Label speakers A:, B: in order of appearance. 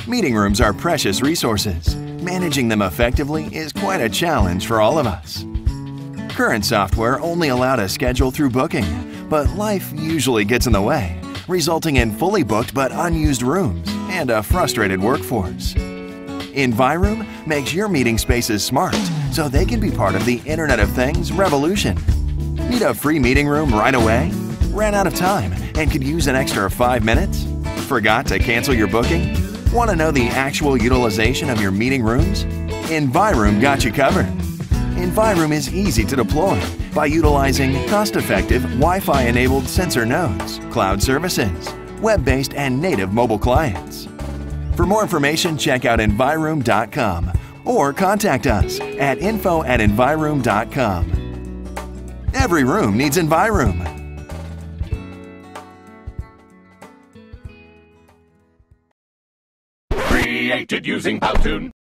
A: Meeting rooms are precious resources. Managing them effectively is quite a challenge for all of us. Current software only allowed a schedule through booking, but life usually gets in the way, resulting in fully booked but unused rooms and a frustrated workforce. enviroom makes your meeting spaces smart so they can be part of the Internet of Things revolution. Need a free meeting room right away? Ran out of time and could use an extra 5 minutes? Forgot to cancel your booking? Want to know the actual utilization of your meeting rooms? enviroom got you covered. enviroom is easy to deploy by utilizing cost-effective Wi-Fi-enabled sensor nodes, cloud services, web-based and native mobile clients. For more information, check out enviroom.com or contact us at info@enviroom.com. Every room needs enviroom.
B: Created using PowToon.